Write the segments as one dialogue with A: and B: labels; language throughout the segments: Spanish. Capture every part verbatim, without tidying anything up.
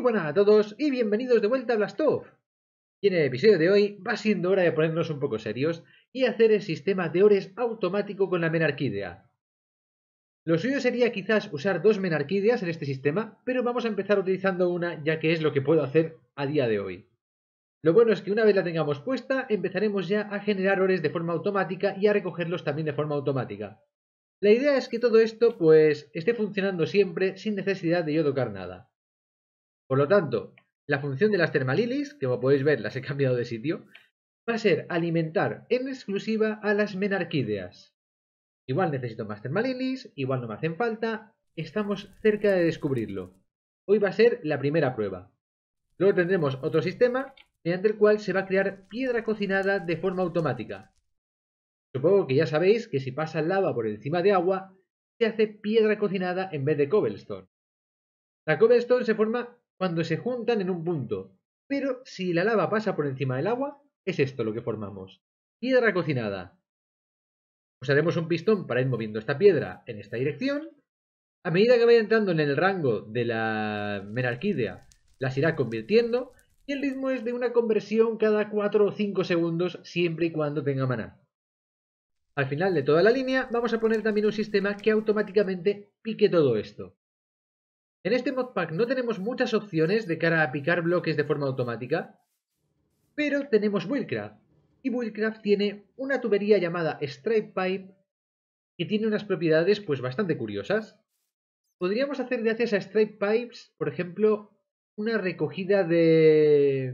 A: buenas a todos y bienvenidos de vuelta a Blastov. Y en el episodio de hoy va siendo hora de ponernos un poco serios y hacer el sistema de ores automático con la Menarquidea. Lo suyo sería quizás usar dos Menarquideas en este sistema, pero vamos a empezar utilizando una ya que es lo que puedo hacer a día de hoy. Lo bueno es que una vez la tengamos puesta, empezaremos ya a generar ores de forma automática y a recogerlos también de forma automática. La idea es que todo esto pues esté funcionando siempre sin necesidad de yo tocar nada. Por lo tanto, la función de las Thermalilies, que como podéis ver las he cambiado de sitio, va a ser alimentar en exclusiva a las Menarquideas. Igual necesito más Thermalilies, igual no me hacen falta, estamos cerca de descubrirlo. Hoy va a ser la primera prueba. Luego tendremos otro sistema mediante el cual se va a crear piedra cocinada de forma automática. Supongo que ya sabéis que si pasa lava por encima de agua, se hace piedra cocinada en vez de cobblestone. La cobblestone se forma cuando se juntan en un punto, pero si la lava pasa por encima del agua, es esto lo que formamos. Piedra cocinada. Usaremos un pistón para ir moviendo esta piedra en esta dirección. A medida que vaya entrando en el rango de la Menarquidea, las irá convirtiendo, y el ritmo es de una conversión cada cuatro o cinco segundos siempre y cuando tenga maná. Al final de toda la línea vamos a poner también un sistema que automáticamente pique todo esto. En este modpack no tenemos muchas opciones de cara a picar bloques de forma automática, pero tenemos Buildcraft, y Buildcraft tiene una tubería llamada Stripe Pipe que tiene unas propiedades pues bastante curiosas. Podríamos hacer gracias a Stripe Pipes, por ejemplo, una recogida de,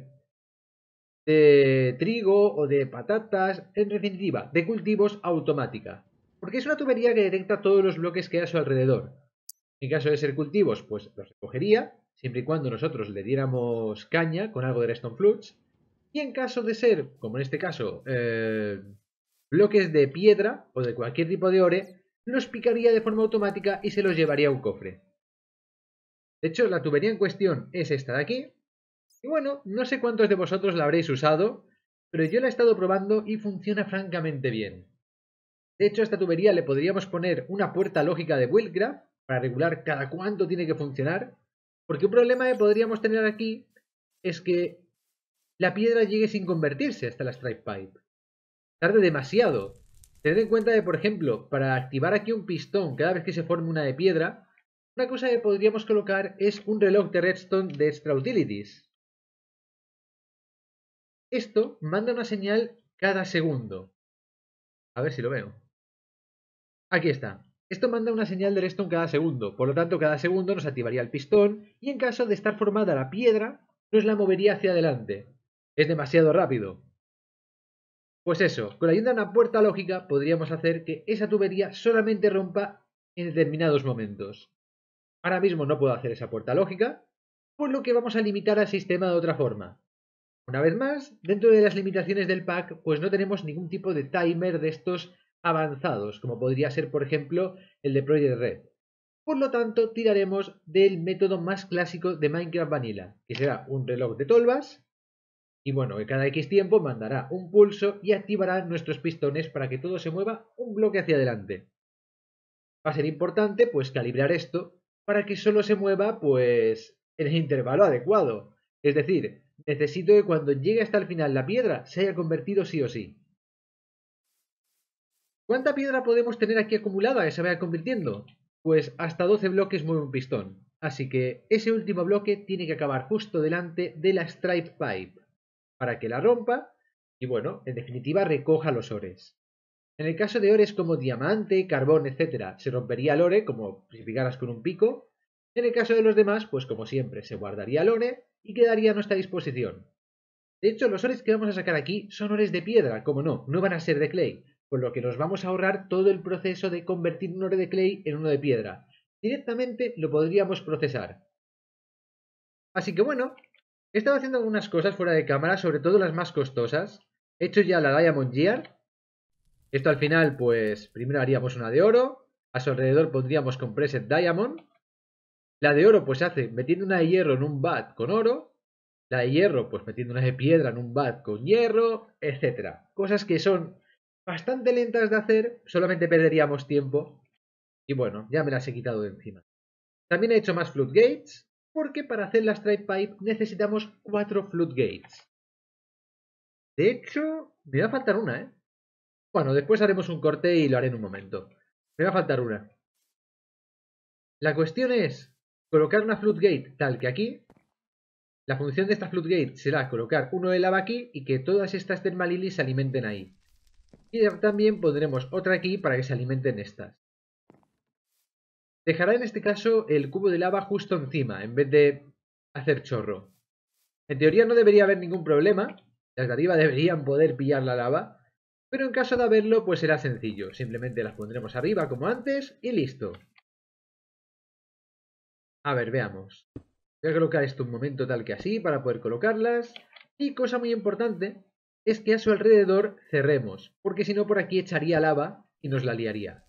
A: de trigo o de patatas, en definitiva, de cultivos automática, porque es una tubería que detecta todos los bloques que hay a su alrededor. En caso de ser cultivos, pues los recogería, siempre y cuando nosotros le diéramos caña con algo de redstone flux. Y en caso de ser, como en este caso, eh, bloques de piedra o de cualquier tipo de ore, los picaría de forma automática y se los llevaría a un cofre. De hecho, la tubería en cuestión es esta de aquí. Y bueno, no sé cuántos de vosotros la habréis usado, pero yo la he estado probando y funciona francamente bien. De hecho, a esta tubería le podríamos poner una puerta lógica de Buildcraft para regular cada cuánto tiene que funcionar, porque un problema que podríamos tener aquí es que la piedra llegue sin convertirse hasta la Stripe Pipe. Tarde demasiado. Tened en cuenta que, por ejemplo, para activar aquí un pistón cada vez que se forme una de piedra, una cosa que podríamos colocar es un reloj de redstone de Extra Utilities. Esto manda una señal cada segundo. A ver si lo veo. Aquí está. Esto manda una señal de redstone cada segundo, por lo tanto cada segundo nos activaría el pistón y en caso de estar formada la piedra, nos la movería hacia adelante. Es demasiado rápido. Pues eso, con la ayuda de una puerta lógica podríamos hacer que esa tubería solamente rompa en determinados momentos. Ahora mismo no puedo hacer esa puerta lógica, por lo que vamos a limitar al sistema de otra forma. Una vez más, dentro de las limitaciones del pack, pues no tenemos ningún tipo de timer de estos avanzados, como podría ser, por ejemplo, el de Project Red. Por lo tanto, tiraremos del método más clásico de Minecraft Vanilla, que será un reloj de tolvas, y bueno, que cada X tiempo mandará un pulso y activará nuestros pistones para que todo se mueva un bloque hacia adelante. Va a ser importante, pues, calibrar esto para que solo se mueva, pues, en el intervalo adecuado. Es decir, necesito que cuando llegue hasta el final la piedra se haya convertido sí o sí. ¿Cuánta piedra podemos tener aquí acumulada que se vaya convirtiendo? Pues hasta doce bloques mueve un pistón. Así que ese último bloque tiene que acabar justo delante de la Stripe Pipe para que la rompa y bueno, en definitiva recoja los ores. En el caso de ores como diamante, carbón, etcétera, se rompería el ore como si picaras con un pico. En el caso de los demás, pues como siempre, se guardaría el ore y quedaría a nuestra disposición. De hecho, los ores que vamos a sacar aquí son ores de piedra, como no, no van a ser de clay, por lo que nos vamos a ahorrar todo el proceso de convertir un ore de clay en uno de piedra. Directamente lo podríamos procesar. Así que bueno, he estado haciendo algunas cosas fuera de cámara, sobre todo las más costosas. He hecho ya la Diamond Gear. Esto al final, pues, primero haríamos una de oro. A su alrededor pondríamos Compressed Diamond. La de oro, pues, se hace metiendo una de hierro en un vat con oro. La de hierro, pues, metiendo una de piedra en un vat con hierro, etcétera. Cosas que son bastante lentas de hacer, solamente perderíamos tiempo. Y bueno, ya me las he quitado de encima. También he hecho más floodgates. porque para hacer la Strike Pipe necesitamos cuatro Floodgates. De hecho, me va a faltar una, ¿eh? Bueno, después haremos un corte y lo haré en un momento. Me va a faltar una. La cuestión es colocar una Floodgate tal que aquí. La función de esta Floodgate será colocar uno de lava aquí y que todas estas Thermalilies se alimenten ahí. Y también pondremos otra aquí para que se alimenten estas. Dejará en este caso el cubo de lava justo encima, en vez de hacer chorro. En teoría no debería haber ningún problema. Las de arriba deberían poder pillar la lava. Pero en caso de haberlo, pues será sencillo. Simplemente las pondremos arriba como antes y listo. A ver, veamos. Voy a colocar esto un momento tal que así para poder colocarlas. Y cosa muy importante es que a su alrededor cerremos, porque si no por aquí echaría lava y nos la liaría.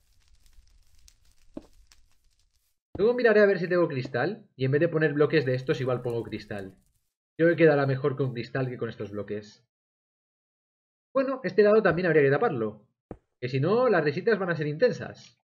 A: Luego miraré a ver si tengo cristal y en vez de poner bloques de estos igual pongo cristal. Creo que quedará mejor con cristal que con estos bloques. Bueno, este lado también habría que taparlo, que si no las risitas van a ser intensas.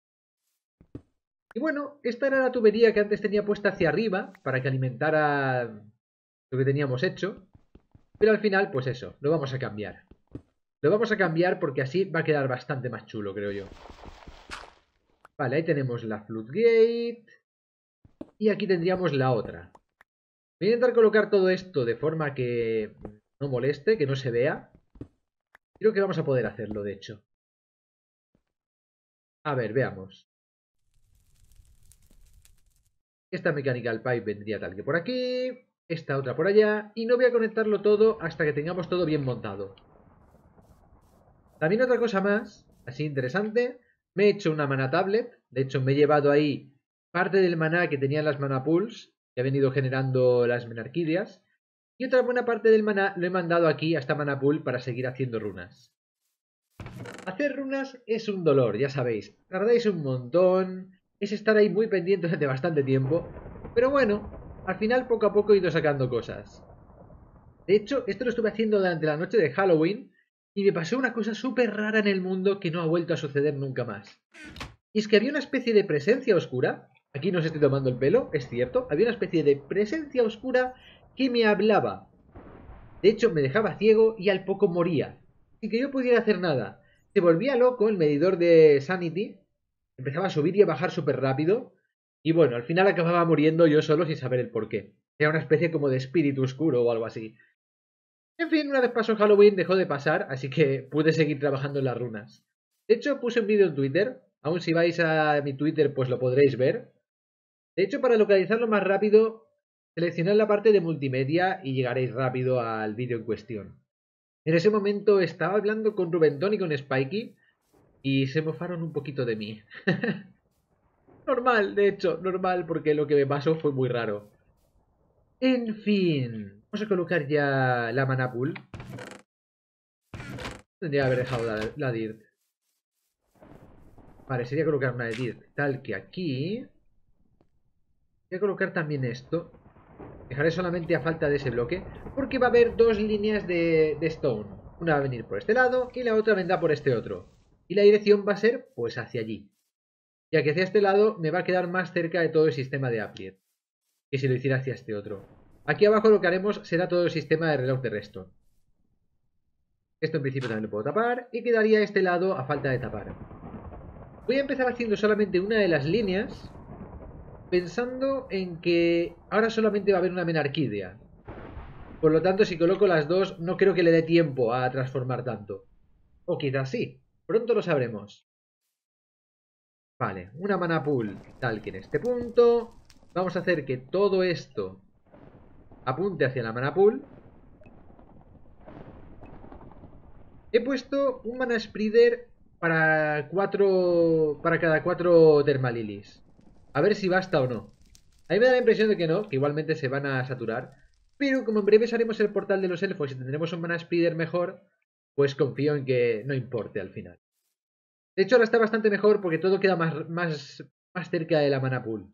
A: Y bueno, esta era la tubería que antes tenía puesta hacia arriba para que alimentara lo que teníamos hecho. Pero al final, pues eso, lo vamos a cambiar. Lo vamos a cambiar porque así va a quedar bastante más chulo, creo yo. Vale, ahí tenemos la Floodgate. Y aquí tendríamos la otra. Voy a intentar colocar todo esto de forma que no moleste, que no se vea. Creo que vamos a poder hacerlo, de hecho. A ver, veamos. Esta Mechanical Pipe vendría tal que por aquí. Esta otra por allá. Y no voy a conectarlo todo hasta que tengamos todo bien montado. También otra cosa más, así interesante. Me he hecho una mana tablet. De hecho, me he llevado ahí parte del maná que tenían las mana pools, que ha venido generando las menarquidias. Y otra buena parte del maná lo he mandado aquí a esta mana pool para seguir haciendo runas. Hacer runas es un dolor, ya sabéis. Tardáis un montón. Es estar ahí muy pendiente durante bastante tiempo. Pero bueno, al final poco a poco he ido sacando cosas. De hecho, esto lo estuve haciendo durante la noche de Halloween. Y me pasó una cosa súper rara en el mundo que no ha vuelto a suceder nunca más. Y es que había una especie de presencia oscura. Aquí no os estoy tomando el pelo, es cierto. Había una especie de presencia oscura que me hablaba. De hecho, me dejaba ciego y al poco moría. Sin que yo pudiera hacer nada. Se volvía loco el medidor de Sanity. Empezaba a subir y a bajar súper rápido. Y bueno, al final acababa muriendo yo solo sin saber el porqué. Era una especie como de espíritu oscuro o algo así. En fin, una vez pasó Halloween dejó de pasar, así que pude seguir trabajando en las runas. De hecho, puse un vídeo en Twitter. Aún si vais a mi Twitter, pues lo podréis ver. De hecho, para localizarlo más rápido, seleccionad la parte de multimedia y llegaréis rápido al vídeo en cuestión. En ese momento estaba hablando con Rubentón y con Spikey y se mofaron un poquito de mí. Normal, de hecho, normal, porque lo que me pasó fue muy raro. En fin, vamos a colocar ya la mana pool. Tendría que haber dejado la, la Dirt. Vale, sería colocar una de Dirt tal que aquí. Voy a colocar también esto. Dejaré solamente a falta de ese bloque, porque va a haber dos líneas de, de Stone. Una va a venir por este lado y la otra vendrá por este otro. Y la dirección va a ser, pues, hacia allí. Ya que hacia este lado me va a quedar más cerca de todo el sistema de Apriet que si lo hiciera hacia este otro. Aquí abajo lo que haremos será todo el sistema de reloj de resto. Esto en principio también lo puedo tapar y quedaría este lado a falta de tapar. Voy a empezar haciendo solamente una de las líneas, pensando en que ahora solamente va a haber una menarquidia. Por lo tanto, si coloco las dos, no creo que le dé tiempo a transformar tanto. O quizás sí, pronto lo sabremos. Vale, una mana pool tal que en este punto. Vamos a hacer que todo esto apunte hacia la mana pool. He puesto un mana spreader para cuatro. Para cada cuatro Thermalilies. A ver si basta o no. A mí me da la impresión de que no, que igualmente se van a saturar. Pero como en breve haremos el portal de los elfos y tendremos un mana spreader mejor, pues confío en que no importe al final. De hecho ahora está bastante mejor porque todo queda más, más, más cerca de la mana pool.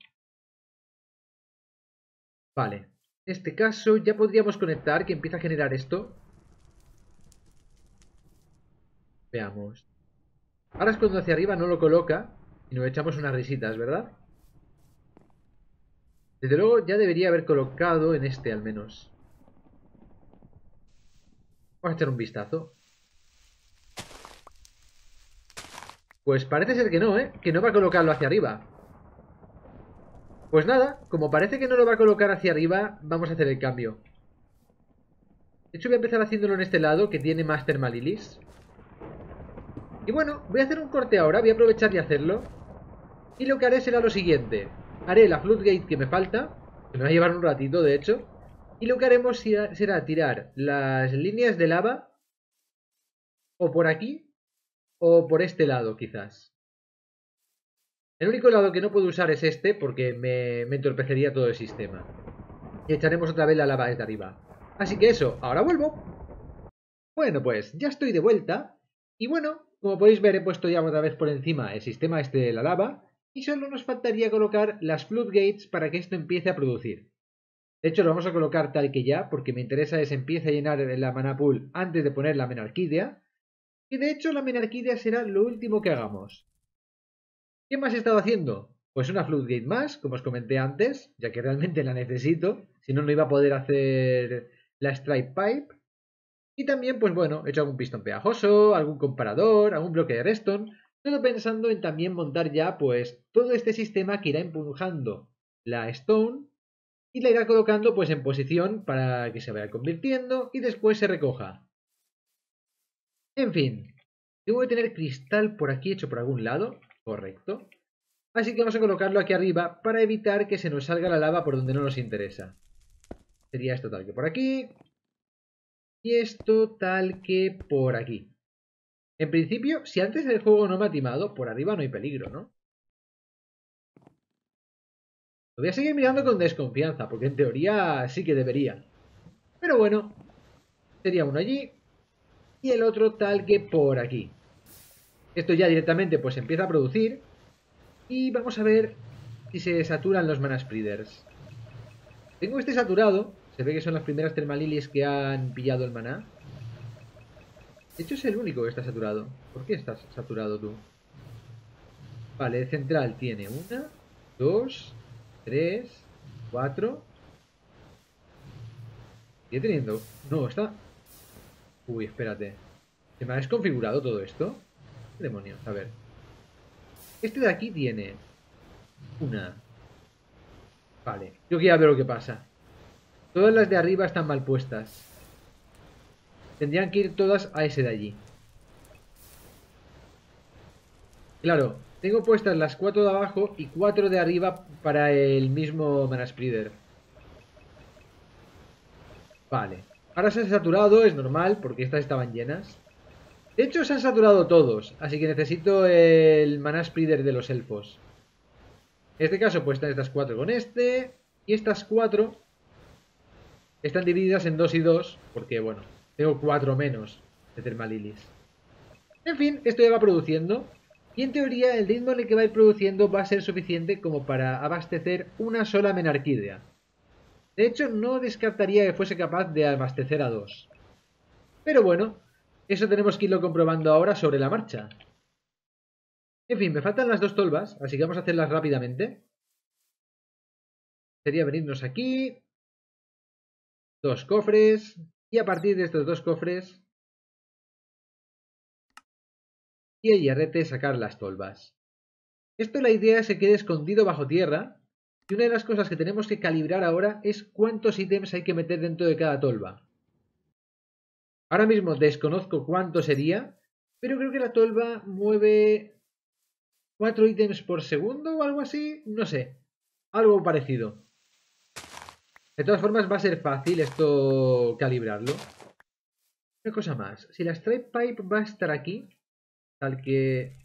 A: Vale. En este caso ya podríamos conectar, que empieza a generar esto. Veamos. Ahora es cuando hacia arriba no lo coloca y nos echamos unas risitas, ¿verdad? Desde luego ya debería haber colocado en este al menos. Vamos a echar un vistazo. Pues parece ser que no, ¿eh? Que no va a colocarlo hacia arriba. Pues nada, como parece que no lo va a colocar hacia arriba, vamos a hacer el cambio. De hecho voy a empezar haciéndolo en este lado, que tiene más Thermalilis. Y bueno, voy a hacer un corte ahora, voy a aprovechar y hacerlo. Y lo que haré será lo siguiente. Haré la Floodgate que me falta, que me va a llevar un ratito de hecho. Y lo que haremos será tirar las líneas de lava o por aquí o por este lado quizás. El único lado que no puedo usar es este porque me, me entorpecería todo el sistema. Y echaremos otra vez la lava desde arriba. Así que eso, ahora vuelvo. Bueno, pues ya estoy de vuelta. Y bueno, como podéis ver he puesto ya otra vez por encima el sistema este de la lava. Y solo nos faltaría colocar las floodgates para que esto empiece a producir. De hecho lo vamos a colocar tal que ya, porque me interesa es empiece a llenar la mana pool antes de poner la menarquídea. Y de hecho la menarquídea será lo último que hagamos. ¿Qué más he estado haciendo? Pues una floodgate más, como os comenté antes, ya que realmente la necesito, si no no iba a poder hacer la Stripe Pipe. Y también, pues bueno, he hecho algún pistón pegajoso, algún comparador, algún bloque de redstone, todo pensando en también montar ya pues todo este sistema que irá empujando la Stone y la irá colocando pues en posición para que se vaya convirtiendo y después se recoja. En fin, tengo que tener cristal por aquí hecho por algún lado, correcto. Así que vamos a colocarlo aquí arriba para evitar que se nos salga la lava por donde no nos interesa. Sería esto tal que por aquí. Y esto tal que por aquí. En principio, si antes el juego no me ha timado, por arriba no hay peligro, ¿no? Lo voy a seguir mirando con desconfianza, porque en teoría sí que debería. Pero bueno, sería uno allí y el otro tal que por aquí. Esto ya directamente pues empieza a producir. Y vamos a ver si se saturan los mana spreaders. Tengo este saturado. Se ve que son las primeras Thermalilies que han pillado el maná. De hecho es el único que está saturado. ¿Por qué estás saturado tú? Vale, el central tiene una, dos, tres, cuatro. ¿Sigue teniendo? No, está... Uy, espérate. ¿Se me ha desconfigurado todo esto? ¿Qué demonios? A ver. Este de aquí tiene una. Vale, creo que ya veo lo que pasa. Todas las de arriba están mal puestas. Tendrían que ir todas a ese de allí. Claro, tengo puestas las cuatro de abajo y cuatro de arriba para el mismo mana spreader. Vale. Ahora se han saturado, es normal, porque estas estaban llenas. De hecho, se han saturado todos, así que necesito el mana spreader de los elfos. En este caso, pues están estas cuatro con este. Y estas cuatro están divididas en dos y dos, porque, bueno, tengo cuatro menos de Thermalilis. En fin, esto ya va produciendo. Y en teoría, el ritmo en el que va a ir produciendo va a ser suficiente como para abastecer una sola menarquídea. De hecho, no descartaría que fuese capaz de abastecer a dos. Pero bueno, eso tenemos que irlo comprobando ahora sobre la marcha. En fin, me faltan las dos tolvas, así que vamos a hacerlas rápidamente. Sería venirnos aquí. Dos cofres. Y a partir de estos dos cofres y el hierrete sacar las tolvas. Esto la idea es que quede escondido bajo tierra. Y una de las cosas que tenemos que calibrar ahora es cuántos ítems hay que meter dentro de cada tolva. Ahora mismo desconozco cuánto sería, pero creo que la tolva mueve cuatro ítems por segundo o algo así, no sé, algo parecido. De todas formas va a ser fácil esto calibrarlo. Una cosa más, si la Stripe Pipe va a estar aquí, tal que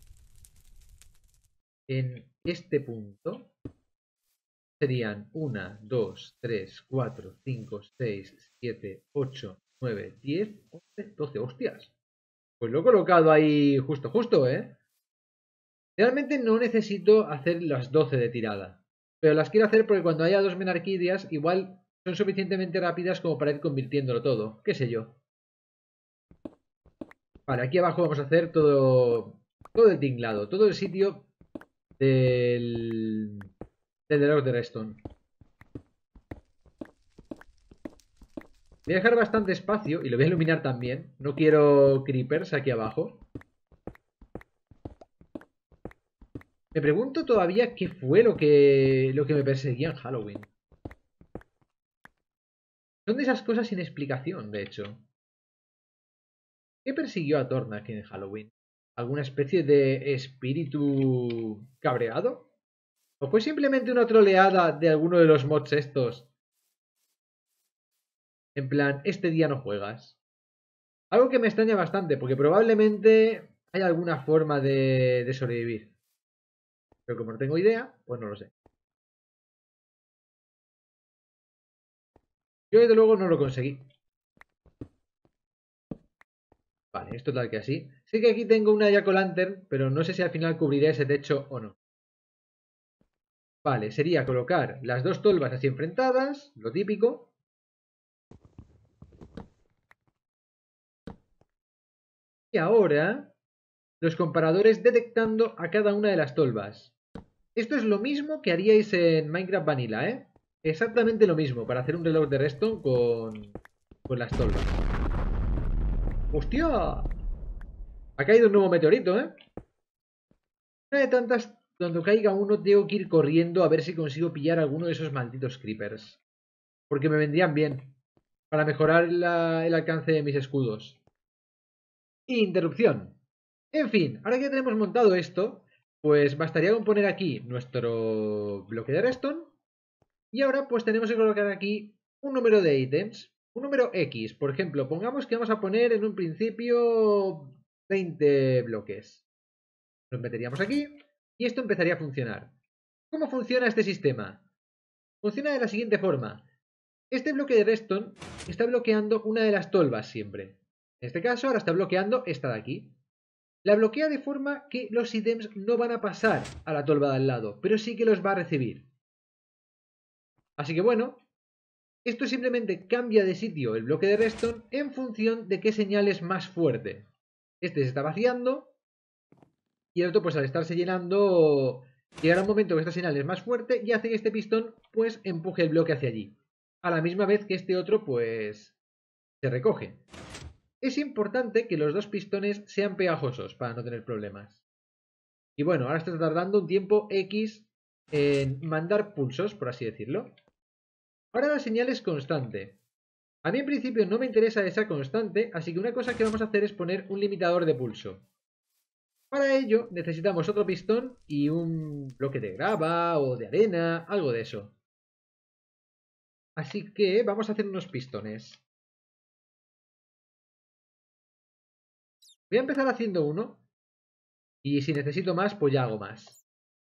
A: en este punto, serían uno, dos, tres, cuatro, cinco, seis, siete, ocho, nueve, diez, once, doce, hostias. Pues lo he colocado ahí justo, justo, ¿eh? Realmente no necesito hacer las doce de tirada, pero las quiero hacer porque cuando haya dos menarquídeas igual son suficientemente rápidas como para ir convirtiéndolo todo, qué sé yo. Vale, aquí abajo vamos a hacer todo, todo el tinglado, todo el sitio del, del reloj de redstone. Voy a dejar bastante espacio y lo voy a iluminar también. No quiero creepers aquí abajo. Me pregunto todavía qué fue lo que, lo que me perseguía en Halloween. Son de esas cosas sin explicación, de hecho. ¿Qué persiguió a Tornak en Halloween? ¿Alguna especie de espíritu cabreado? ¿O fue simplemente una troleada de alguno de los mods estos? En plan, este día no juegas. Algo que me extraña bastante, porque probablemente hay alguna forma de, de sobrevivir. Pero como no tengo idea, pues no lo sé. Yo desde luego no lo conseguí. Vale, es total que así. Sí que aquí tengo una Jack-o'-lantern, pero no sé si al final cubriré ese techo o no. Vale, sería colocar las dos tolvas así enfrentadas, lo típico. Y ahora, los comparadores detectando a cada una de las tolvas. Esto es lo mismo que haríais en Minecraft Vanilla, ¿eh? Exactamente lo mismo, para hacer un reloj de redstone con, con las tolvas. ¡Hostia! Ha caído un nuevo meteorito, ¿eh? Una de tantas, cuando caiga uno, tengo que ir corriendo a ver si consigo pillar alguno de esos malditos creepers. Porque me vendrían bien, para mejorar la- el alcance de mis escudos. Interrupción. En fin, ahora que ya tenemos montado esto, pues bastaría con poner aquí nuestro bloque de redstone. Y ahora pues tenemos que colocar aquí un número de ítems. Un número X, por ejemplo, pongamos que vamos a poner en un principio veinte bloques. Los meteríamos aquí y esto empezaría a funcionar. ¿Cómo funciona este sistema? Funciona de la siguiente forma. Este bloque de redstone está bloqueando una de las tolvas siempre. En este caso ahora está bloqueando esta de aquí. La bloquea de forma que los ítems no van a pasar a la tolva de al lado, pero sí que los va a recibir. Así que bueno, esto simplemente cambia de sitio el bloque de redstone en función de qué señal es más fuerte. Este se está vaciando y el otro pues al estarse llenando llegará un momento que esta señal es más fuerte y hace que este pistón pues empuje el bloque hacia allí. A la misma vez que este otro pues se recoge. Es importante que los dos pistones sean pegajosos para no tener problemas. Y bueno, ahora está tardando un tiempo X en mandar pulsos, por así decirlo. Ahora la señal es constante. A mí en principio no me interesa esa constante, así que una cosa que vamos a hacer es poner un limitador de pulso. Para ello necesitamos otro pistón y un bloque de grava o de arena, algo de eso. Así que vamos a hacer unos pistones. Voy a empezar haciendo uno y si necesito más, pues ya hago más.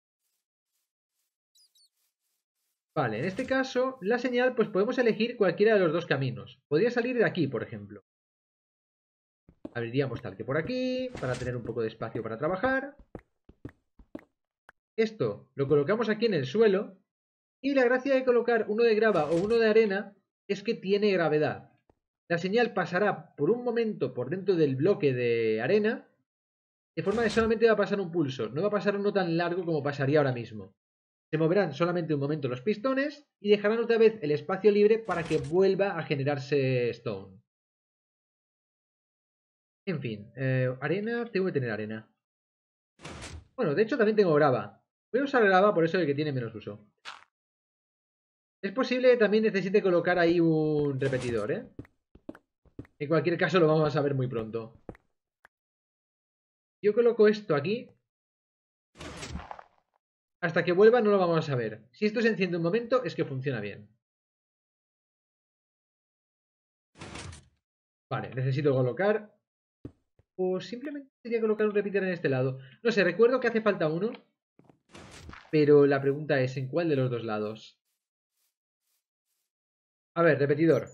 A: Vale, en este caso, la señal, pues podemos elegir cualquiera de los dos caminos. Podría salir de aquí, por ejemplo. Abriríamos tal que por aquí, para tener un poco de espacio para trabajar. Esto lo colocamos aquí en el suelo. Y la gracia de colocar uno de grava o uno de arena es que tiene gravedad. La señal pasará por un momento por dentro del bloque de arena, de forma que solamente va a pasar un pulso, no va a pasar uno tan largo como pasaría ahora mismo. Se moverán solamente un momento los pistones y dejarán otra vez el espacio libre para que vuelva a generarse stone. En fin, eh, arena, tengo que tener arena. Bueno, de hecho también tengo grava. Voy a usar grava por eso de que tiene menos uso. Es posible que también necesite colocar ahí un repetidor, ¿eh? En cualquier caso lo vamos a ver muy pronto. Yo coloco esto aquí. Hasta que vuelva no lo vamos a ver. Si esto se enciende un momento es que funciona bien. Vale, necesito colocar. O simplemente sería colocar un repeater en este lado. No sé, recuerdo que hace falta uno. Pero la pregunta es, ¿en cuál de los dos lados? A ver, repetidor.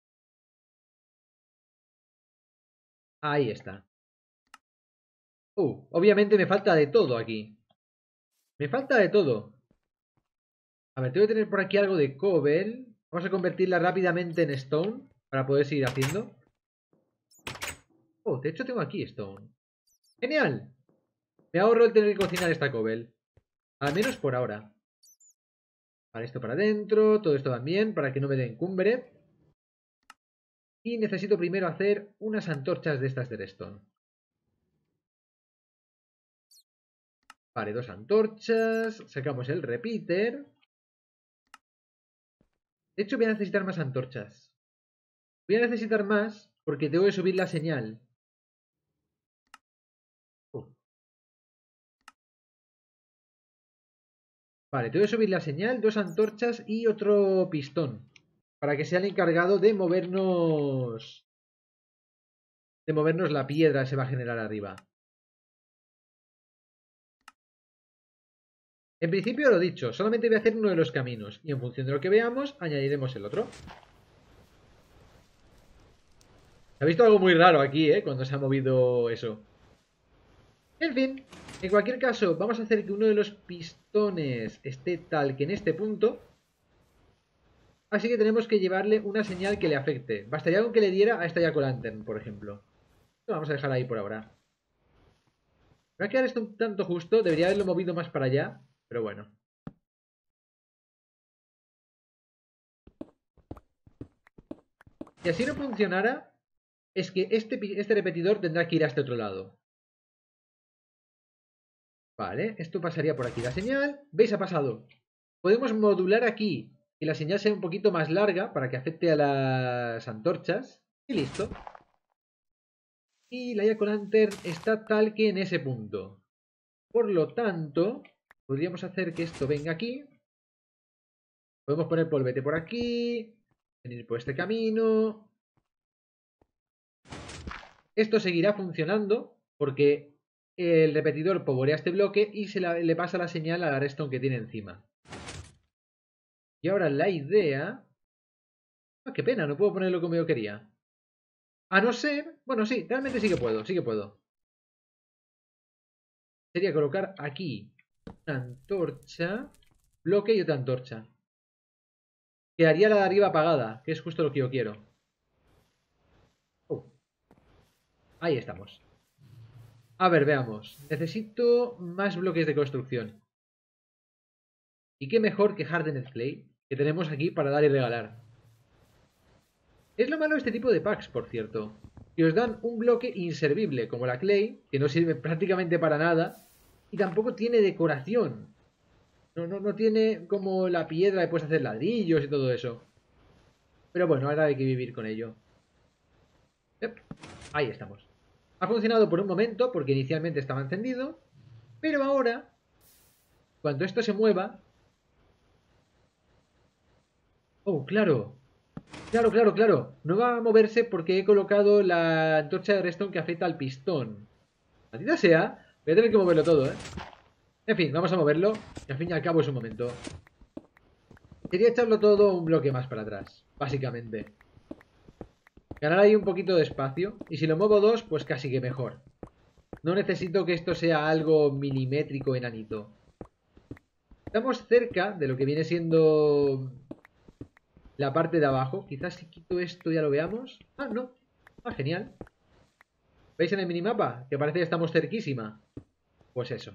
A: Ahí está. Uh, obviamente me falta de todo aquí. Me falta de todo. A ver, tengo que tener por aquí algo de cobble. Vamos a convertirla rápidamente en stone para poder seguir haciendo. Oh, de hecho tengo aquí stone. ¡Genial! Me ahorro el tener que cocinar esta cobble. Al menos por ahora. Vale, esto para adentro. Todo esto también, para que no me dé encumbre. Y necesito primero hacer unas antorchas de estas de redstone. Vale, dos antorchas. Sacamos el repeater. De hecho, voy a necesitar más antorchas. Voy a necesitar más porque tengo que subir la señal. Uh. Vale, tengo que subir la señal, dos antorchas y otro pistón. Para que sea el encargado de movernos... De movernos la piedra se va a generar arriba. En principio lo dicho, solamente voy a hacer uno de los caminos. Y en función de lo que veamos, añadiremos el otro. Se ha visto algo muy raro aquí, ¿eh? Cuando se ha movido eso. En fin, en cualquier caso, vamos a hacer que uno de los pistones esté tal que en este punto. Así que tenemos que llevarle una señal que le afecte. Bastaría con que le diera a esta Jack o' Lantern, por ejemplo. Lo vamos a dejar ahí por ahora. Me va a quedar esto un tanto justo. Debería haberlo movido más para allá. Pero bueno. Si así no funcionara, es que este, este repetidor tendrá que ir a este otro lado. Vale, esto pasaría por aquí la señal. ¿Veis? Ha pasado. Podemos modular aquí que la señal sea un poquito más larga para que afecte a las antorchas. Y listo. Y la Jack o' Lantern está tal que en ese punto. Por lo tanto, podríamos hacer que esto venga aquí. Podemos poner polvete por aquí. Venir por este camino. Esto seguirá funcionando porque el repetidor povorea este bloque y se la, le pasa la señal a la redstone que tiene encima. Y ahora la idea... Ah, qué pena, no puedo ponerlo como yo quería. A no ser... Bueno, sí, realmente sí que puedo, sí que puedo. Sería colocar aquí una antorcha, bloque y otra antorcha. Quedaría la de arriba apagada, que es justo lo que yo quiero. Oh. Ahí estamos. A ver, veamos. Necesito más bloques de construcción. Y qué mejor que Hardened Clay, que tenemos aquí para dar y regalar. Es lo malo de este tipo de packs, por cierto. Que os dan un bloque inservible, como la Clay, que no sirve prácticamente para nada. Y tampoco tiene decoración. No, no, no tiene como la piedra que puedes hacer ladrillos y todo eso. Pero bueno, ahora hay que vivir con ello. Yep. Ahí estamos. Ha funcionado por un momento porque inicialmente estaba encendido. Pero ahora, cuando esto se mueva... Oh, claro. Claro, claro, claro. No va a moverse porque he colocado la antorcha de redstone que afecta al pistón. Maldita sea. Voy a tener que moverlo todo, ¿eh? En fin, vamos a moverlo. Que al fin y al cabo es un momento. Quería echarlo todo un bloque más para atrás, básicamente. Ganar ahí un poquito de espacio. Y si lo muevo dos, pues casi que mejor. No necesito que esto sea algo milimétrico enanito. Estamos cerca de lo que viene siendo la parte de abajo. Quizás si quito esto ya lo veamos. Ah, no. Ah, genial. ¿Veis en el minimapa? Que parece que estamos cerquísima. Pues eso.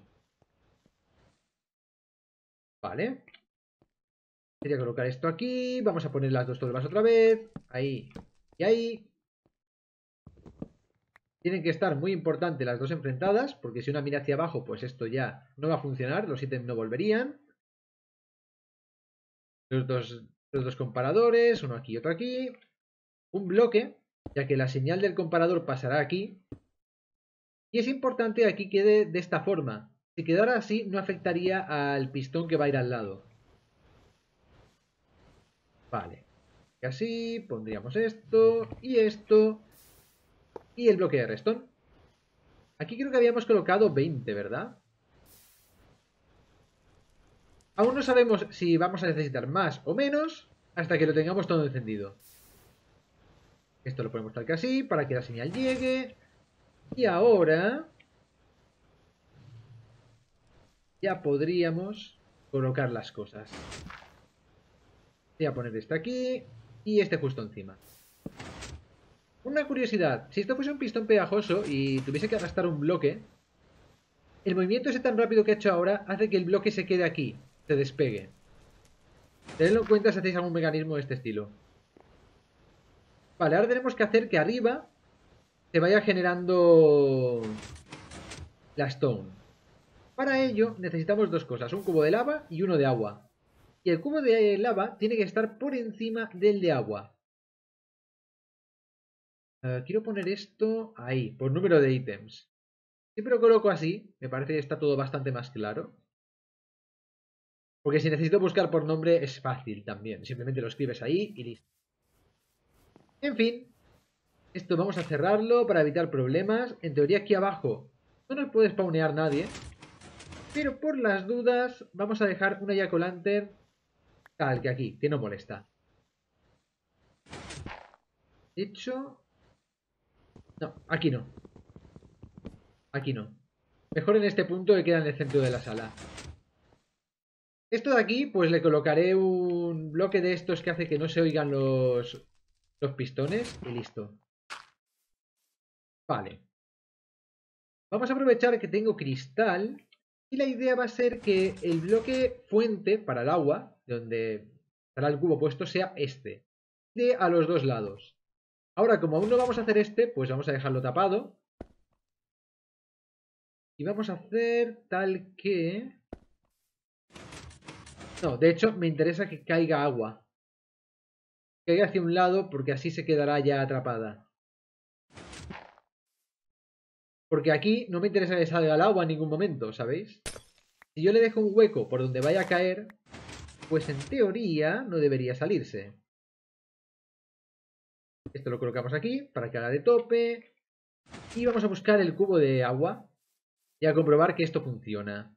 A: Vale. Quería colocar esto aquí. Vamos a poner las dos tolvas otra vez. Ahí y ahí. Tienen que estar muy importantes las dos enfrentadas, porque si una mira hacia abajo, pues esto ya no va a funcionar, los ítems no volverían. Los dos, los dos comparadores, uno aquí y otro aquí. Un bloque, ya que la señal del comparador pasará aquí. Y es importante que aquí quede de esta forma. Si quedara así, no afectaría al pistón que va a ir al lado. Vale. Y así, pondríamos esto y esto. Y el bloque de redstone. Aquí creo que habíamos colocado veinte, ¿verdad? Aún no sabemos si vamos a necesitar más o menos hasta que lo tengamos todo encendido. Esto lo ponemos tal que así para que la señal llegue. Y ahora ya podríamos colocar las cosas. Voy a poner este aquí y este justo encima. Una curiosidad, si esto fuese un pistón pegajoso y tuviese que arrastrar un bloque, el movimiento ese tan rápido que he hecho ahora hace que el bloque se quede aquí, se despegue. Tenedlo en cuenta si hacéis algún mecanismo de este estilo. Vale, ahora tenemos que hacer que arriba se vaya generando la stone. Para ello necesitamos dos cosas, un cubo de lava y uno de agua. Y el cubo de lava tiene que estar por encima del de agua. Uh, quiero poner esto ahí, por número de ítems. Siempre lo coloco así, me parece que está todo bastante más claro. Porque si necesito buscar por nombre es fácil también, simplemente lo escribes ahí y listo. En fin, esto vamos a cerrarlo para evitar problemas. En teoría aquí abajo no nos puede spawnear nadie. Pero por las dudas vamos a dejar una Jack-o'-lantern tal que aquí, que no molesta. De hecho... No, aquí no. Aquí no. Mejor en este punto que queda en el centro de la sala. Esto de aquí, pues le colocaré un bloque de estos que hace que no se oigan los, los pistones y listo. Vale. Vamos a aprovechar que tengo cristal y la idea va a ser que el bloque fuente para el agua, donde estará el cubo puesto, sea este. De a los dos lados. Ahora, como aún no vamos a hacer este, pues vamos a dejarlo tapado. Y vamos a hacer tal que... No, de hecho me interesa que caiga agua. Que caiga hacia un lado porque así se quedará ya atrapada. Porque aquí no me interesa que salga el agua en ningún momento, ¿sabéis? Si yo le dejo un hueco por donde vaya a caer, pues en teoría no debería salirse. Esto lo colocamos aquí para que haga de tope. Y vamos a buscar el cubo de agua y a comprobar que esto funciona.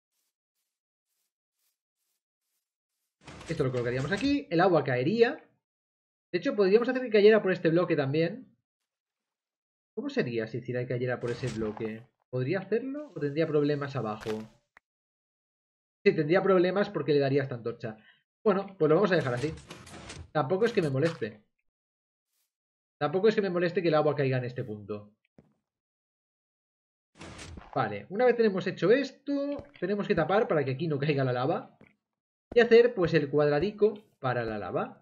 A: Esto lo colocaríamos aquí, el agua caería. De hecho, podríamos hacer que cayera por este bloque también. ¿Cómo sería si hiciera que cayera por ese bloque? ¿Podría hacerlo o tendría problemas abajo? Sí, tendría problemas porque le daría esta antorcha. Bueno, pues lo vamos a dejar así. Tampoco es que me moleste. Tampoco es que me moleste que el agua caiga en este punto. Vale, una vez tenemos hecho esto, tenemos que tapar para que aquí no caiga la lava. Y hacer pues el cuadradico para la lava.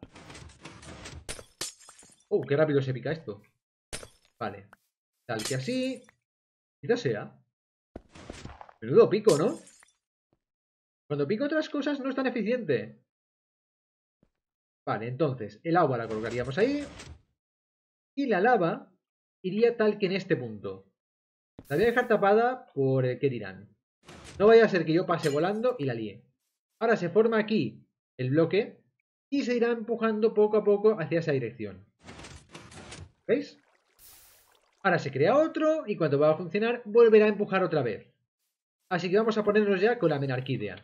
A: Oh, qué rápido se pica esto. Vale, tal que así. Quizás sea. Menudo pico, ¿no? Cuando pico otras cosas no es tan eficiente. Vale, entonces el agua la colocaríamos ahí. Y la lava iría tal que en este punto. La voy a dejar tapada por el que dirán. No vaya a ser que yo pase volando y la líe. Ahora se forma aquí el bloque y se irá empujando poco a poco hacia esa dirección. ¿Veis? Ahora se crea otro y cuando va a funcionar volverá a empujar otra vez. Así que vamos a ponernos ya con la menarquídea.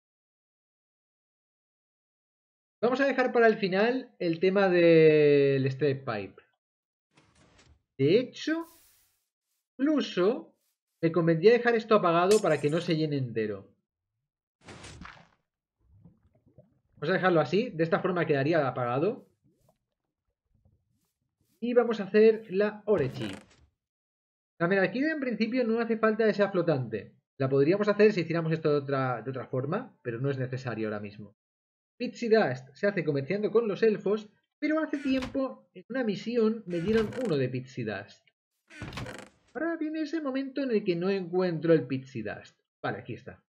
A: Vamos a dejar para el final el tema del straight pipe. De hecho, incluso me convendría dejar esto apagado para que no se llene entero. Vamos a dejarlo así, de esta forma quedaría apagado. Y vamos a hacer la Orechi. La menarquía en principio no hace falta que sea flotante. La podríamos hacer si hiciéramos esto de otra, de otra forma, pero no es necesario ahora mismo. Pixie Dust se hace comerciando con los elfos, pero hace tiempo en una misión me dieron uno de Pixie Dust. Ahora viene ese momento en el que no encuentro el Pixie Dust. Vale, aquí está.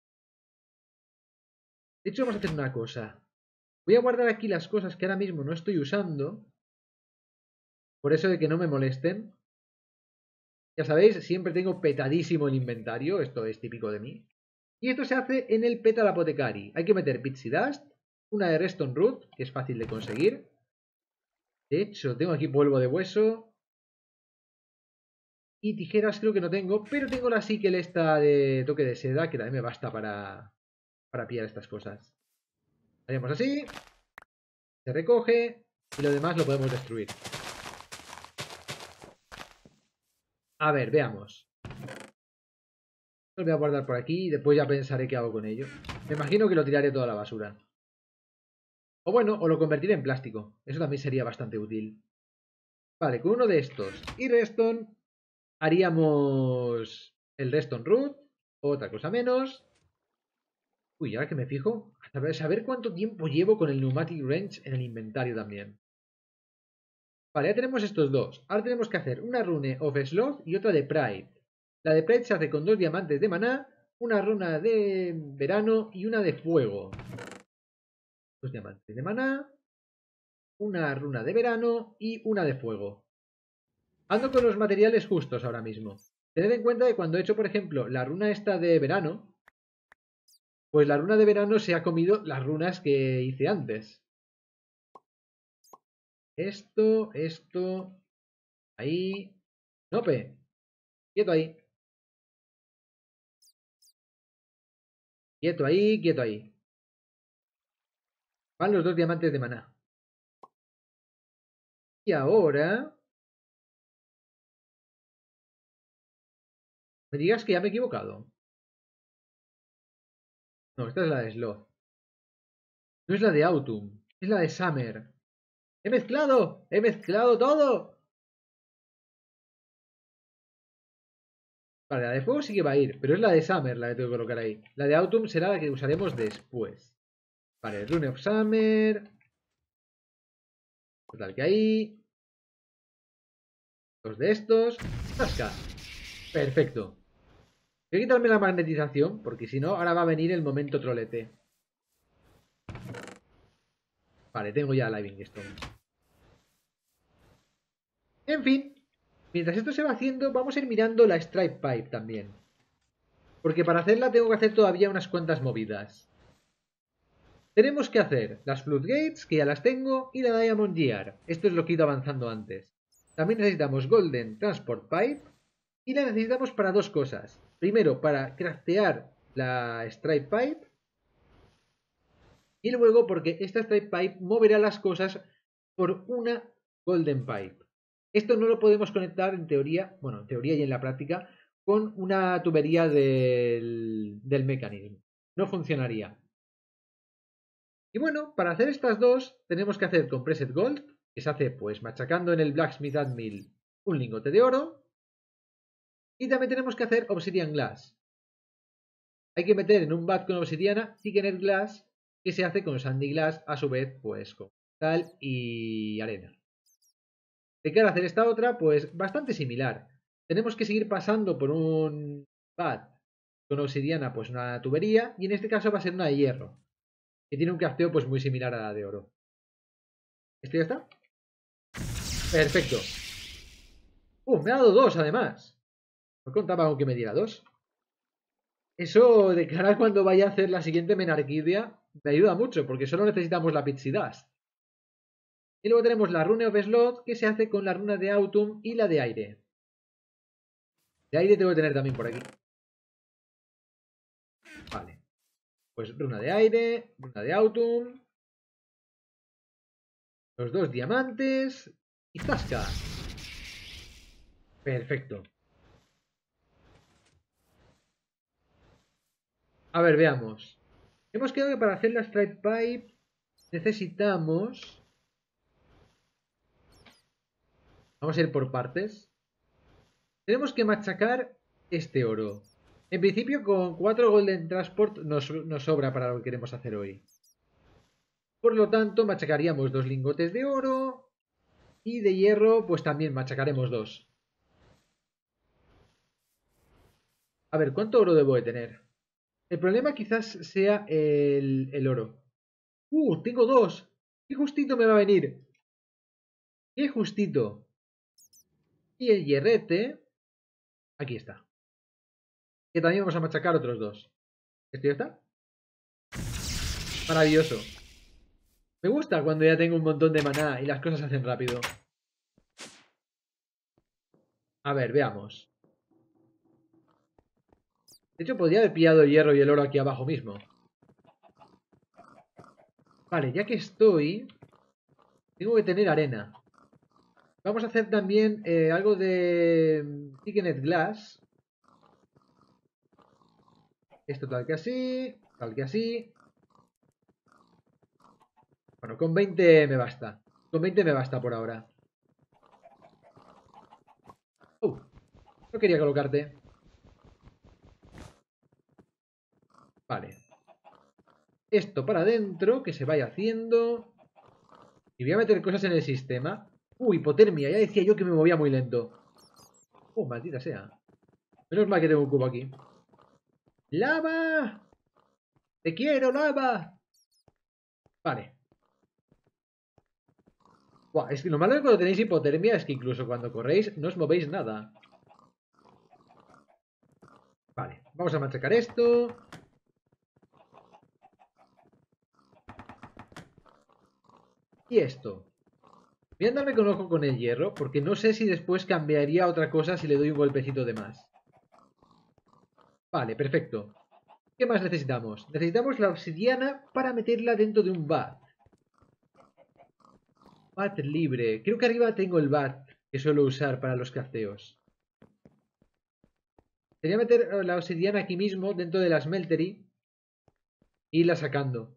A: De hecho, vamos a hacer una cosa. Voy a guardar aquí las cosas que ahora mismo no estoy usando. Por eso de que no me molesten. Ya sabéis, siempre tengo petadísimo el inventario. Esto es típico de mí. Y esto se hace en el Petal Apothecary. Hay que meter Pixie Dust, una de Redstone Root, que es fácil de conseguir. De hecho, tengo aquí polvo de hueso. Y tijeras creo que no tengo, pero tengo la Sickle esta de toque de seda, que también me basta para, para pillar estas cosas. Haremos así. Se recoge. Y lo demás lo podemos destruir. A ver, veamos. Lo voy a guardar por aquí y después ya pensaré qué hago con ello. Me imagino que lo tiraré toda la basura. O bueno, o lo convertiré en plástico. Eso también sería bastante útil. Vale, con uno de estos y redstone haríamos el redstone root. Otra cosa menos. Uy, ahora que me fijo, a saber, saber cuánto tiempo llevo con el pneumatic wrench en el inventario también. Vale, ya tenemos estos dos. Ahora tenemos que hacer una rune of Sloth y otra de Pride. La de Pride se hace con dos diamantes de maná, una runa de verano y una de fuego. Dos diamantes de maná, una runa de verano y una de fuego. Ando con los materiales justos ahora mismo. Tened en cuenta que cuando he hecho, por ejemplo, la runa esta de verano, pues la runa de verano se ha comido las runas que hice antes. Esto, esto, ahí. Nope, quieto ahí. Quieto ahí, quieto ahí. Van los dos diamantes de maná. Y ahora... Me digas que ya me he equivocado. No, esta es la de Sloth. No es la de Autumn, es la de Summer. ¡He mezclado! ¡He mezclado todo! Vale, la de fuego sí que va a ir, pero es la de Summer la que tengo que colocar ahí. La de Autumn será la que usaremos después. Vale, Rune of Summer. Total que ahí. Dos de estos. ¡Tasca! Perfecto. Voy a quitarme la magnetización, porque si no, ahora va a venir el momento trolete. Vale, tengo ya Living Stones. En fin, mientras esto se va haciendo, vamos a ir mirando la Stripe Pipe también. Porque para hacerla tengo que hacer todavía unas cuantas movidas. Tenemos que hacer las Floodgates, que ya las tengo, y la Diamond Gear. Esto es lo que he ido avanzando antes. También necesitamos Golden Transport Pipe, y la necesitamos para dos cosas. Primero, para craftear la Stripe Pipe, y luego porque esta Stripe Pipe moverá las cosas por una Golden Pipe. Esto no lo podemos conectar en teoría, bueno, en teoría y en la práctica, con una tubería del, del mecanismo. No funcionaría. Y bueno, para hacer estas dos tenemos que hacer Compressed Gold, que se hace pues machacando en el Blacksmith Mill un lingote de oro. Y también tenemos que hacer Obsidian Glass. Hay que meter en un vat con obsidiana Thickened Glass, que se hace con Sandy Glass, a su vez pues con metal y arena. ¿De qué hacer esta otra? Pues bastante similar. Tenemos que seguir pasando por un vat con obsidiana, pues una tubería, y en este caso va a ser una de hierro, que tiene un crafteo pues muy similar a la de oro. ¿Esto ya está? Perfecto. Uh, me ha dado dos además. No contaba con que me diera dos. Eso de cara a cuando vaya a hacer la siguiente Menarquidia me ayuda mucho, porque solo necesitamos la Pixie Dust. Y luego tenemos la Rune of Sloth, que se hace con la runa de Autumn y la de aire. De aire tengo que tener también por aquí. Vale. Pues runa de aire, runa de Autumn. Los dos diamantes. Y ¡zasca! Perfecto. A ver, veamos. Hemos quedado que para hacer la Stripe Pipe necesitamos... Vamos a ir por partes. Tenemos que machacar este oro. En principio con cuatro Golden Transport nos, nos sobra para lo que queremos hacer hoy. Por lo tanto, machacaríamos dos lingotes de oro. Y de hierro, pues también machacaremos dos. A ver, ¿cuánto oro debo de tener? El problema quizás sea el, el oro. ¡Uh! Tengo dos. ¡Qué justito me va a venir! ¡Qué justito! Y el hierrete... Aquí está. Que también vamos a machacar otros dos. ¿Esto ya está? Maravilloso. Me gusta cuando ya tengo un montón de maná y las cosas se hacen rápido. A ver, veamos. De hecho, podría haber pillado el hierro y el oro aquí abajo mismo. Vale, ya que estoy... Tengo que tener arena. Vamos a hacer también eh, algo de Thickened Glass. Esto tal que así, tal que así. Bueno, con veinte me basta. Con veinte me basta por ahora. Uh, no quería colocarte. Vale. Esto para adentro, que se vaya haciendo. Y voy a meter cosas en el sistema. Uh, hipotermia. Ya decía yo que me movía muy lento. Uh, maldita sea. Menos mal que tengo un cubo aquí. ¡Lava! ¡Te quiero, lava! Vale. Buah, es que lo malo de cuando tenéis hipotermia es que incluso cuando corréis no os movéis nada. Vale, vamos a machacar esto. Y esto. Voy a andarme con ojo con el hierro, porque no sé si después cambiaría otra cosa si le doy un golpecito de más. Vale, perfecto. ¿Qué más necesitamos? Necesitamos la obsidiana para meterla dentro de un bat. Bat libre. Creo que arriba tengo el bat que suelo usar para los crafteos. Sería meter la obsidiana aquí mismo, dentro de la smeltery, e irla sacando.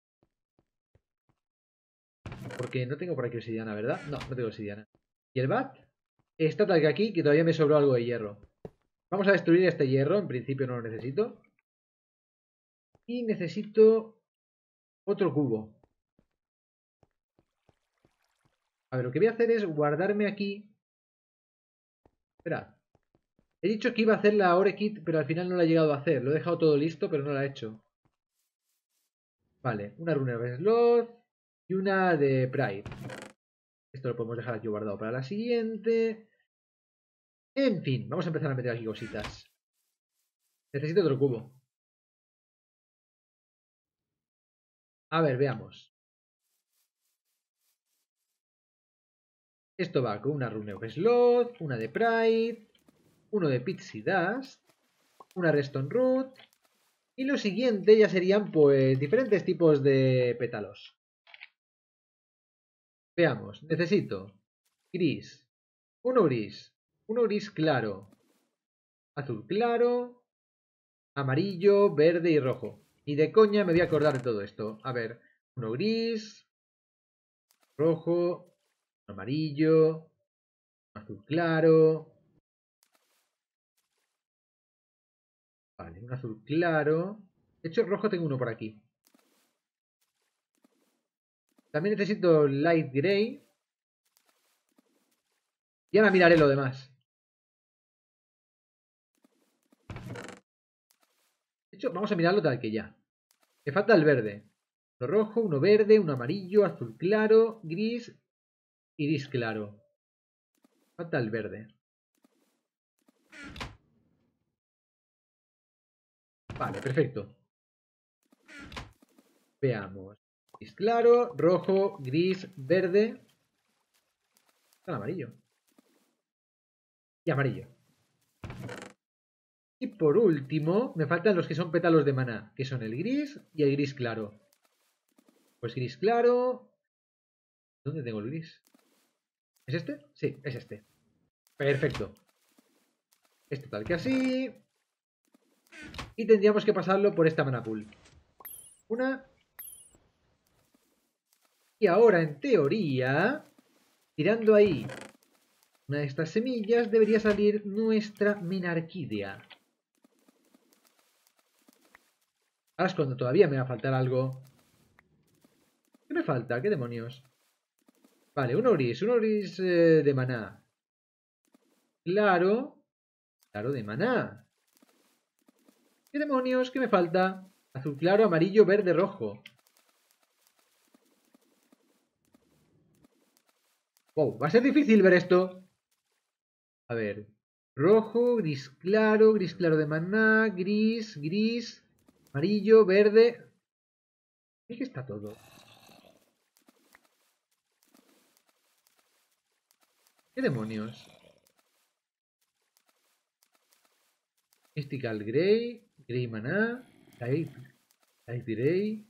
A: Porque no tengo por aquí obsidiana, ¿verdad? No, no tengo obsidiana. ¿Y el bat? Está tal que aquí, que todavía me sobró algo de hierro. Vamos a destruir este hierro, en principio no lo necesito. Y necesito otro cubo. A ver, lo que voy a hacer es guardarme aquí. Espera. He dicho que iba a hacer la Ore Kit, pero al final no la he llegado a hacer. Lo he dejado todo listo, pero no la he hecho. Vale, una runa de Sloth y una de Pride. Esto lo podemos dejar aquí guardado para la siguiente. En fin, vamos a empezar a meter aquí cositas. Necesito otro cubo. A ver, veamos. Esto va con una rune of Sloth, una de Pride, uno de Pixie Dust, una Redstone Root. Y lo siguiente ya serían pues diferentes tipos de pétalos. Veamos, necesito gris, uno gris, uno gris claro, azul claro, amarillo, verde y rojo. Y de coña me voy a acordar de todo esto. A ver, uno gris, rojo, amarillo, azul claro. Vale, un azul claro. De hecho, rojo tengo uno por aquí. También necesito light gray. Y ahora miraré lo demás. De hecho, vamos a mirarlo tal que ya. Me falta el verde. Uno rojo, uno verde, uno amarillo, azul claro, gris y gris claro. Falta el verde. Vale, perfecto. Veamos. Gris claro, rojo, gris, verde. Está el amarillo. Y amarillo. Y por último, me faltan los que son pétalos de maná, que son el gris y el gris claro. Pues gris claro. ¿Dónde tengo el gris? ¿Es este? Sí, es este. Perfecto. Esto tal que así. Y tendríamos que pasarlo por esta mana pool. Una. Y ahora, en teoría, tirando ahí una de estas semillas, debería salir nuestra Menarquidea. Ahora es cuando todavía me va a faltar algo. ¿Qué me falta? ¿Qué demonios? Vale, un gris, un gris eh, de maná. Claro. Claro, de maná. ¿Qué demonios? ¿Qué me falta? Azul claro, amarillo, verde, rojo. Wow, va a ser difícil ver esto. A ver. Rojo, gris claro, gris claro de maná, gris, gris, amarillo, verde. ¿Qué está todo? ¿Qué demonios? Mystical Grey, Grey Maná, Light, Light Grey.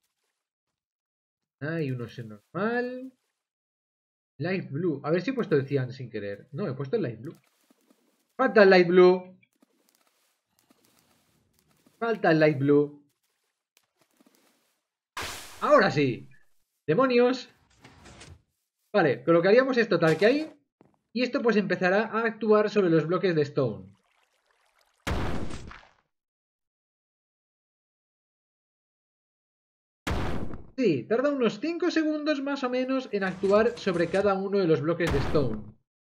A: Ah, y uno es normal. Light Blue. A ver si he puesto el cian sin querer. No, he puesto el Light Blue. Falta el Light Blue. Falta el Light Blue. Ahora sí. Demonios. Vale, colocaríamos esto tal que hay. Y esto pues empezará a actuar sobre los bloques de stone. Sí, tarda unos cinco segundos más o menos en actuar sobre cada uno de los bloques de stone.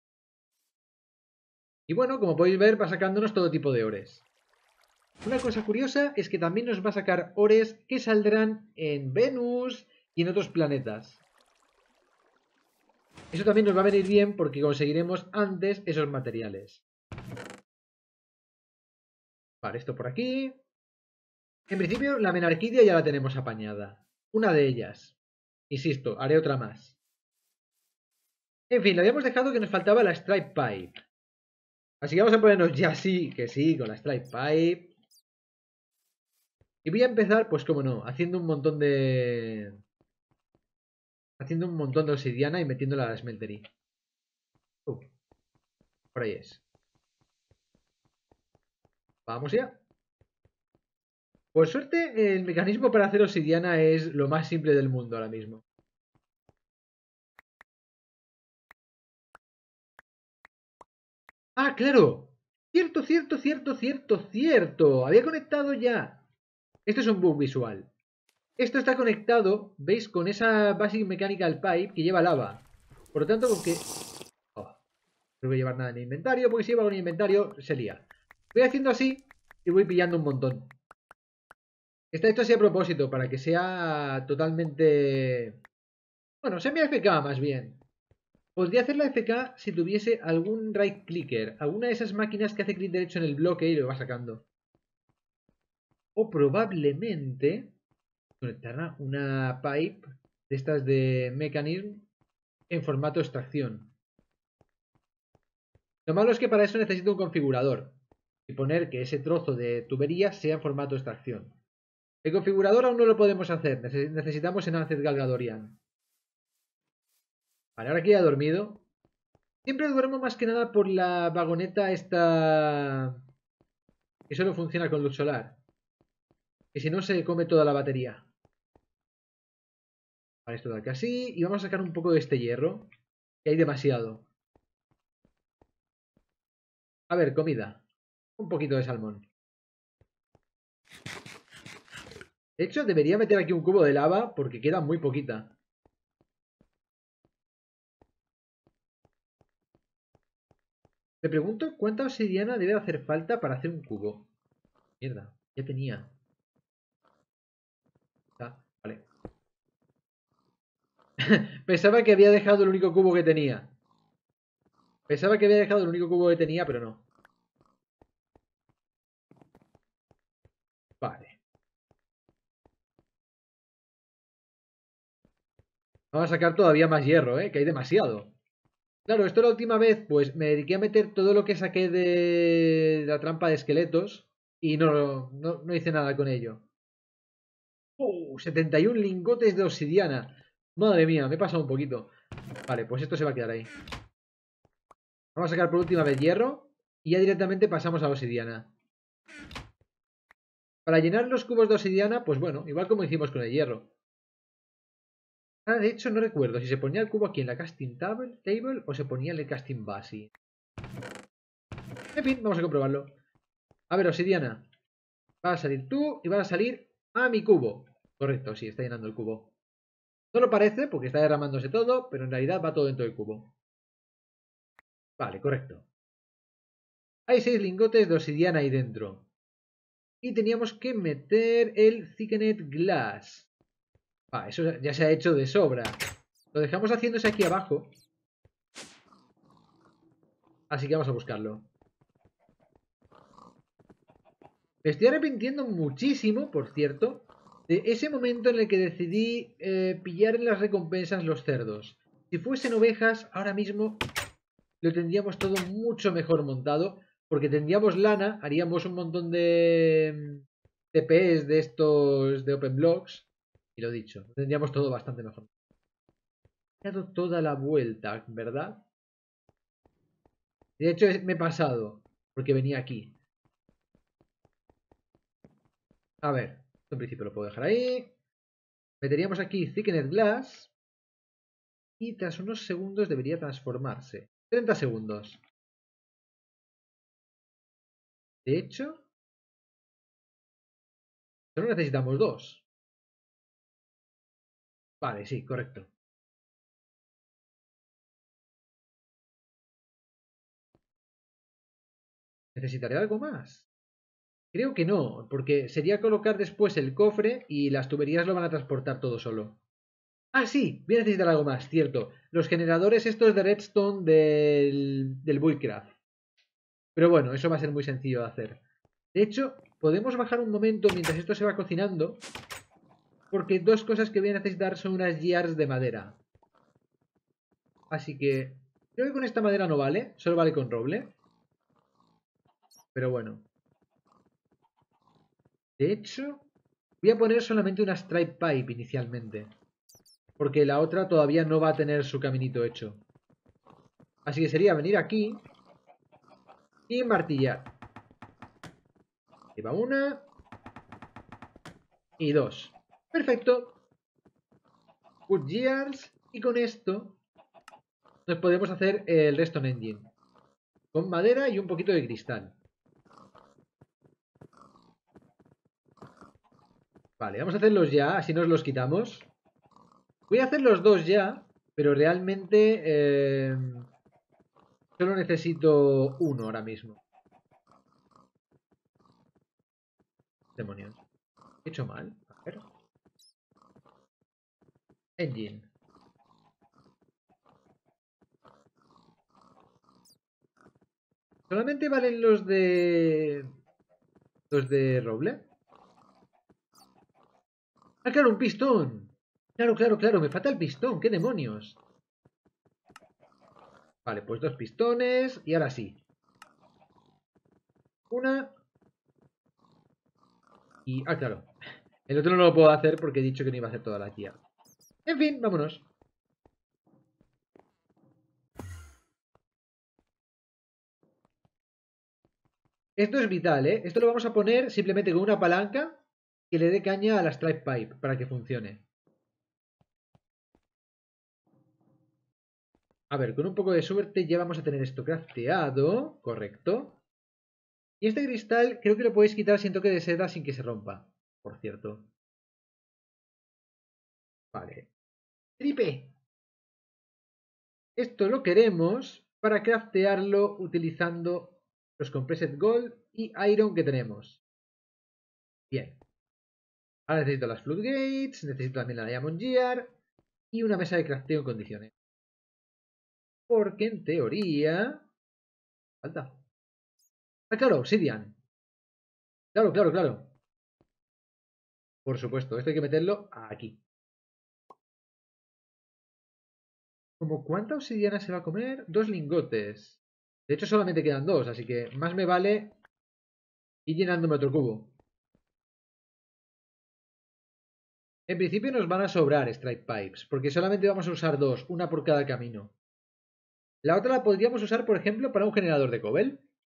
A: Y bueno, como podéis ver, va sacándonos todo tipo de ores. Una cosa curiosa es que también nos va a sacar ores que saldrán en Venus y en otros planetas. Eso también nos va a venir bien porque conseguiremos antes esos materiales. Vale, esto por aquí. En principio, la menarquidia ya la tenemos apañada. Una de ellas. Insisto, haré otra más. En fin, le habíamos dejado que nos faltaba la Stripe Pipe. Así que vamos a ponernos ya sí, que sí, con la Stripe Pipe. Y voy a empezar, pues como no, haciendo un montón de... Haciendo un montón de obsidiana y metiéndola a la smeltery. Uh, por ahí es. Vamos ya. Por suerte, el mecanismo para hacer obsidiana es lo más simple del mundo ahora mismo. ¡Ah, claro! Cierto, cierto, cierto, cierto, cierto. Había conectado ya. Esto es un bug visual. Esto está conectado, ¿veis? Con esa Basic Mechanical Pipe que lleva lava. Por lo tanto, con que... Oh, no voy a llevar nada en el inventario, porque si llevo algo en el inventario, se lía. Voy haciendo así y voy pillando un montón. Está hecho así a propósito, para que sea totalmente... Bueno, semi-F K más bien. Podría hacer la F K si tuviese algún right clicker, alguna de esas máquinas que hace clic derecho en el bloque y lo va sacando. O probablemente conectará una pipe de estas de mechanism en formato extracción. Lo malo es que para eso necesito un configurador y poner que ese trozo de tubería sea en formato extracción. El configurador aún no lo podemos hacer, necesitamos en Ancet Galgadorian. Vale, ahora que ya he dormido. Siempre duermo más que nada por la vagoneta esta que solo funciona con luz solar. Que si no se come toda la batería. Vale, esto de acá así. Y vamos a sacar un poco de este hierro. Que hay demasiado. A ver, comida. Un poquito de salmón. De hecho, debería meter aquí un cubo de lava porque queda muy poquita. Me pregunto cuánta obsidiana debe hacer falta para hacer un cubo. Mierda, ya tenía. Ah, vale. Pensaba que había dejado el único cubo que tenía. Pensaba que había dejado el único cubo que tenía, pero no. Vale. Vamos a sacar todavía más hierro, ¿eh? Que hay demasiado. Claro, esto la última vez, pues me dediqué a meter todo lo que saqué de la trampa de esqueletos y no, no, no hice nada con ello. ¡Uh! setenta y uno lingotes de obsidiana. Madre mía, me he pasado un poquito. Vale, pues esto se va a quedar ahí. Vamos a sacar por última vez hierro y ya directamente pasamos a obsidiana. Para llenar los cubos de obsidiana, pues bueno, igual como hicimos con el hierro. Ah, de hecho no recuerdo si se ponía el cubo aquí en la casting table, table o se ponía en el casting base. En fin, vamos a comprobarlo. A ver, obsidiana. Vas a salir tú y vas a salir a mi cubo. Correcto, sí, está llenando el cubo. No lo parece porque está derramándose todo, pero en realidad va todo dentro del cubo. Vale, correcto. Hay seis lingotes de obsidiana ahí dentro. Y teníamos que meter el Thickened Glass. Ah, eso ya se ha hecho de sobra. Lo dejamos haciéndose aquí abajo. Así que vamos a buscarlo. Me estoy arrepintiendo muchísimo, por cierto, de ese momento en el que decidí eh, pillar en las recompensas los cerdos. Si fuesen ovejas, ahora mismo lo tendríamos todo mucho mejor montado, porque tendríamos lana, haríamos un montón de T P S de estos de Open Blocks, y lo dicho, tendríamos todo bastante mejor. He dado toda la vuelta, ¿verdad? De hecho, me he pasado, porque venía aquí. A ver, esto en principio lo puedo dejar ahí. Meteríamos aquí Thickened Glass. Y tras unos segundos debería transformarse. treinta segundos. De hecho, solo necesitamos dos. Vale, sí, correcto. ¿Necesitaré algo más? Creo que no, porque sería colocar después el cofre y las tuberías lo van a transportar todo solo. Ah, sí, voy a necesitar algo más, cierto. Los generadores estos de redstone del, del Buildcraft. Pero bueno, eso va a ser muy sencillo de hacer. De hecho, podemos bajar un momento mientras esto se va cocinando, porque dos cosas que voy a necesitar son unas gears de madera. Así que creo que con esta madera no vale, solo vale con roble. Pero bueno. De hecho, voy a poner solamente una stripe pipe inicialmente, porque la otra todavía no va a tener su caminito hecho. Así que sería venir aquí y martillar. Ahí va una y dos. Perfecto. Good gears. Y con esto nos podemos hacer el redstone engine. Con madera y un poquito de cristal. Vale, vamos a hacerlos ya, así nos los quitamos. Voy a hacer los dos ya, pero realmente eh, solo necesito uno ahora mismo. Demonios. ¿He hecho mal? A ver. Engine. ¿Solamente valen los de... los de roble? ¡Ah, claro, un pistón! Claro, claro, claro, me falta el pistón, ¿qué demonios? Vale, pues dos pistones y ahora sí. Una. Y... ah, claro. El otro no lo puedo hacer porque he dicho que no iba a hacer toda la tía. En fin, vámonos. Esto es vital, ¿eh? Esto lo vamos a poner simplemente con una palanca que le dé caña a la stripe pipe para que funcione. A ver, con un poco de suerte ya vamos a tener esto crafteado. Correcto. Y este cristal creo que lo podéis quitar sin toque de seda sin que se rompa. Por cierto. Vale. Tripe. Esto lo queremos para craftearlo utilizando los compressed gold y iron que tenemos. Bien. Ahora necesito las floodgates, necesito también la diamond gear y una mesa de crafteo en condiciones. Porque en teoría... falta. Ah, claro, obsidian. Claro, claro, claro. Por supuesto, esto hay que meterlo aquí. ¿Como cuánta obsidiana se va a comer? Dos lingotes. De hecho, solamente quedan dos, así que más me vale ir llenándome otro cubo. En principio nos van a sobrar strike pipes, porque solamente vamos a usar dos, una por cada camino. La otra la podríamos usar, por ejemplo, para un generador de cobble.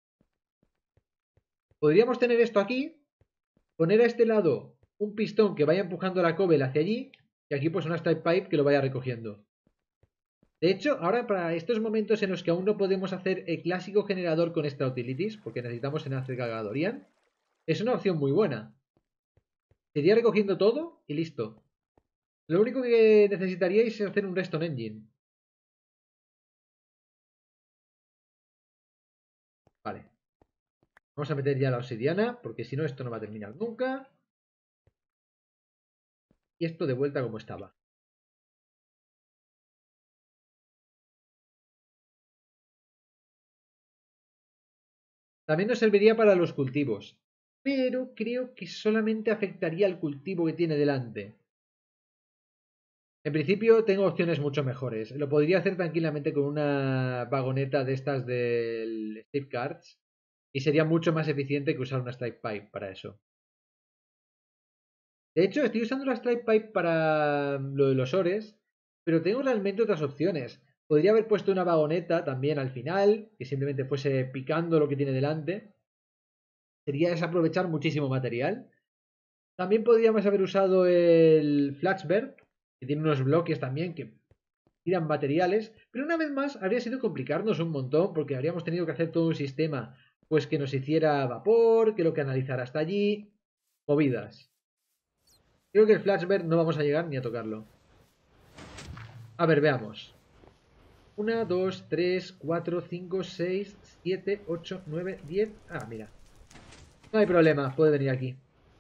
A: Podríamos tener esto aquí, poner a este lado un pistón que vaya empujando la cobble hacia allí, y aquí pues una strike pipe que lo vaya recogiendo. De hecho, ahora para estos momentos en los que aún no podemos hacer el clásico generador con extra utilities, porque necesitamos enlace cargadorian, es una opción muy buena. Sería recogiendo todo y listo. Lo único que necesitaríais es hacer un redstone engine. Vale. Vamos a meter ya la obsidiana, porque si no esto no va a terminar nunca. Y esto de vuelta como estaba. También nos serviría para los cultivos, pero creo que solamente afectaría al cultivo que tiene delante. En principio tengo opciones mucho mejores. Lo podría hacer tranquilamente con una vagoneta de estas del Steve Cards y sería mucho más eficiente que usar una strike pipe para eso. De hecho, estoy usando la strike pipe para lo de los ores, pero tengo realmente otras opciones. Podría haber puesto una vagoneta también al final, que simplemente fuese picando lo que tiene delante. Sería desaprovechar muchísimo material. También podríamos haber usado el Flatchbird, que tiene unos bloques también que tiran materiales, pero una vez más habría sido complicarnos un montón porque habríamos tenido que hacer todo un sistema pues que nos hiciera vapor, que lo canalizara hasta allí, movidas. Creo que el Flashbird no vamos a llegar ni a tocarlo. A ver, veamos. uno, dos, tres, cuatro, cinco, seis, siete, ocho, nueve, diez. Ah, mira. No hay problema, puede venir aquí.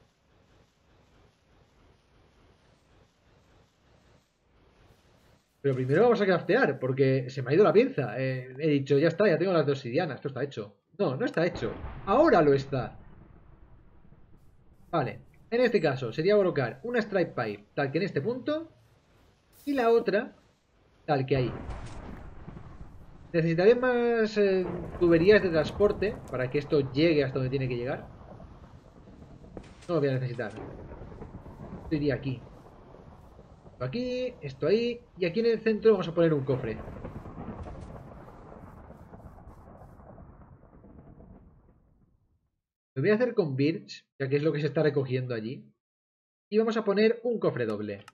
A: Pero primero vamos a craftear, porque se me ha ido la pinza. Eh, he dicho, ya está, ya tengo las dos obsidianas, esto está hecho. No, no está hecho. Ahora lo está. Vale, en este caso sería colocar una strike pipe tal que en este punto y la otra tal que ahí. Necesitaré más eh, tuberías de transporte para que esto llegue hasta donde tiene que llegar. No lo voy a necesitar. Esto iría aquí. Esto aquí, esto ahí. Y aquí en el centro vamos a poner un cofre. Lo voy a hacer con birch, ya que es lo que se está recogiendo allí. Y vamos a poner un cofre doble.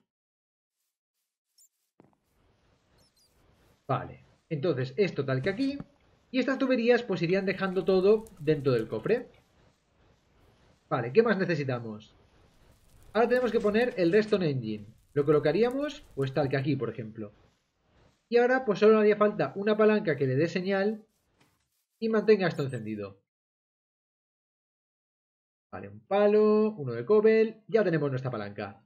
A: Vale. Entonces, esto tal que aquí. Y estas tuberías pues irían dejando todo dentro del cofre. Vale, ¿qué más necesitamos? Ahora tenemos que poner el redstone engine. Lo colocaríamos pues tal que aquí, por ejemplo. Y ahora pues solo haría falta una palanca que le dé señal y mantenga esto encendido. Vale, un palo, uno de cobble, ya tenemos nuestra palanca.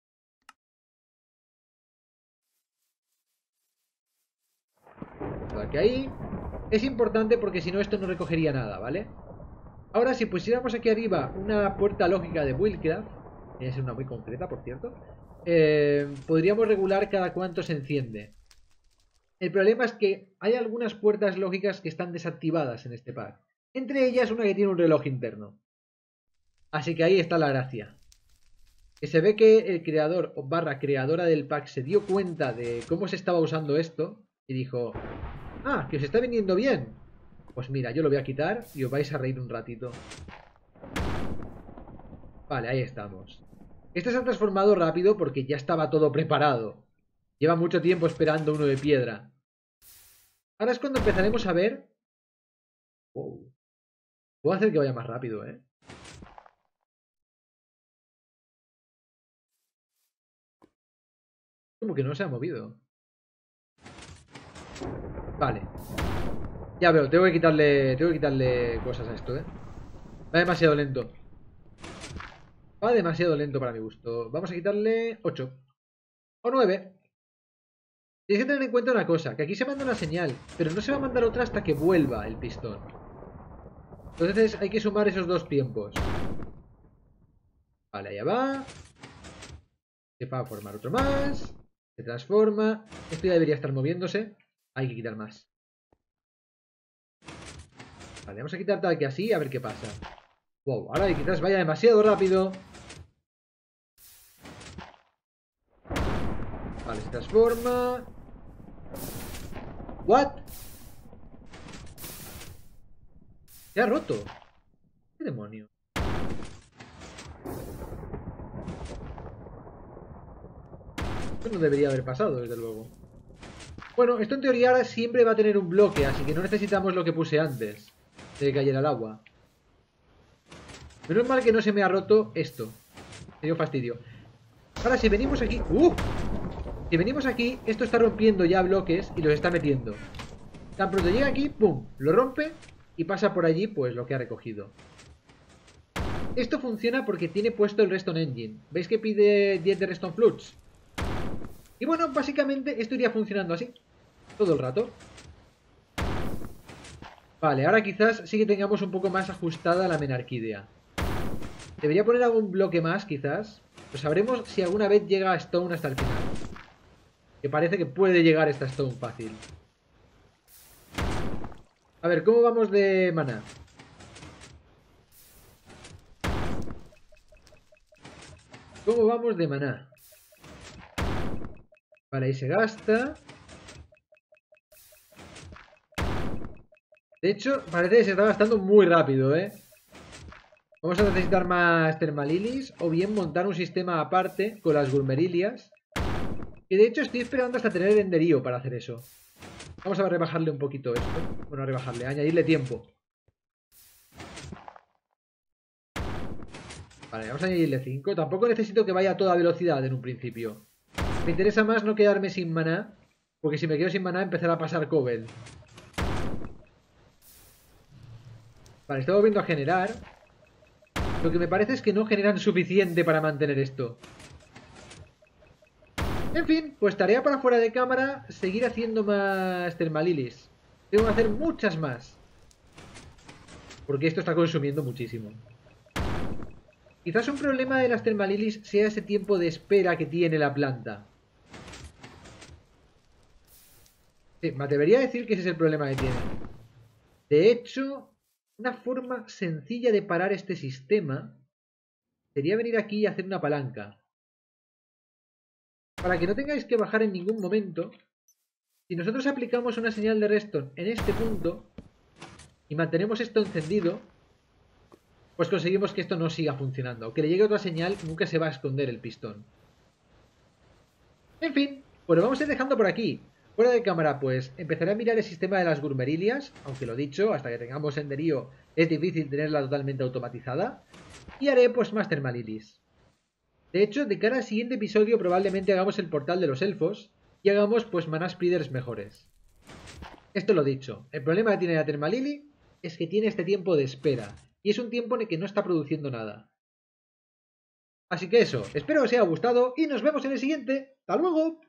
A: Tal que ahí. Es importante porque si no esto no recogería nada, ¿vale? Ahora si pusiéramos aquí arriba una puerta lógica de Buildcraft, tiene que ser una muy concreta por cierto, eh, podríamos regular cada cuánto se enciende. El problema es que hay algunas puertas lógicas que están desactivadas en este pack. Entre ellas una que tiene un reloj interno. Así que ahí está la gracia. Que se ve que el creador o barra creadora del pack se dio cuenta de cómo se estaba usando esto y dijo, ah, que os está viniendo bien. Pues mira, yo lo voy a quitar y os vais a reír un ratito. Vale, ahí estamos. Este se ha transformado rápido porque ya estaba todo preparado. Lleva mucho tiempo esperando uno de piedra. Ahora es cuando empezaremos a ver... Wow. Puedo hacer que vaya más rápido, ¿eh? Como que no se ha movido. Vale. Ya veo, tengo que quitarle. Tengo que quitarle cosas a esto, ¿eh? Va demasiado lento. Va demasiado lento para mi gusto. Vamos a quitarle ocho. O nueve. Tienes que tener en cuenta una cosa, que aquí se manda una señal, pero no se va a mandar otra hasta que vuelva el pistón. Entonces hay que sumar esos dos tiempos. Vale, allá va. Se va a formar otro más. Se transforma. Esto ya debería estar moviéndose. Hay que quitar más. Vale, vamos a quitar tal que así, a ver qué pasa. Wow, ahora quizás vaya demasiado rápido. Vale, se transforma. ¿What? Se ha roto. ¿Qué demonio? Esto no debería haber pasado, desde luego. Bueno, esto en teoría ahora siempre va a tener un bloque, así que no necesitamos lo que puse antes de que cayera el agua. Menos mal que no se me ha roto esto. Me dio fastidio. Ahora si venimos aquí... ¡Uh! Si venimos aquí, esto está rompiendo ya bloques y los está metiendo. Tan pronto llega aquí, ¡pum! Lo rompe y pasa por allí pues lo que ha recogido. Esto funciona porque tiene puesto el Redstone Engine. ¿Veis que pide diez de Redstone Flutes? Y bueno, básicamente esto iría funcionando así. Todo el rato. Vale, ahora quizás sí que tengamos un poco más ajustada la menarquidea. Debería poner algún bloque más, quizás. Pues sabremos si alguna vez llega a Stone hasta el final. Que parece que puede llegar esta Stone fácil. A ver, ¿cómo vamos de maná? ¿Cómo vamos de maná? Vale, ahí se gasta. De hecho, parece que se está gastando muy rápido, ¿eh? Vamos a necesitar más Thermalilies o bien montar un sistema aparte con las Gulmerilias. Y de hecho estoy esperando hasta tener el enderío para hacer eso. Vamos a rebajarle un poquito esto. Bueno, a rebajarle, a añadirle tiempo. Vale, vamos a añadirle cinco. Tampoco necesito que vaya a toda velocidad en un principio. Me interesa más no quedarme sin maná Porque si me quedo sin maná empezará a pasar Cobel. Vale, estoy volviendo a generar. Lo que me parece es que no generan suficiente para mantener esto. En fin, pues tarea para fuera de cámara, seguir haciendo más Thermalilis. Tengo que hacer muchas más. Porque esto está consumiendo muchísimo. Quizás un problema de las Thermalilis sea ese tiempo de espera que tiene la planta. Sí, me atrevería a decir que ese es el problema que tiene. De hecho, una forma sencilla de parar este sistema sería venir aquí y hacer una palanca. Para que no tengáis que bajar en ningún momento, si nosotros aplicamos una señal de redstone en este punto y mantenemos esto encendido, pues conseguimos que esto no siga funcionando. Que le llegue otra señal, nunca se va a esconder el pistón. En fin, pues lo vamos a ir dejando por aquí. Fuera de cámara, pues empezaré a mirar el sistema de las Gurmerilias, aunque lo dicho, hasta que tengamos Enderío es difícil tenerla totalmente automatizada. Y haré pues más Thermalilis. De hecho, de cara al siguiente episodio probablemente hagamos el portal de los elfos y hagamos pues Mana Spreaders mejores. Esto lo dicho, el problema que tiene la Thermalili es que tiene este tiempo de espera y es un tiempo en el que no está produciendo nada. Así que eso, espero que os haya gustado y nos vemos en el siguiente. ¡Hasta luego!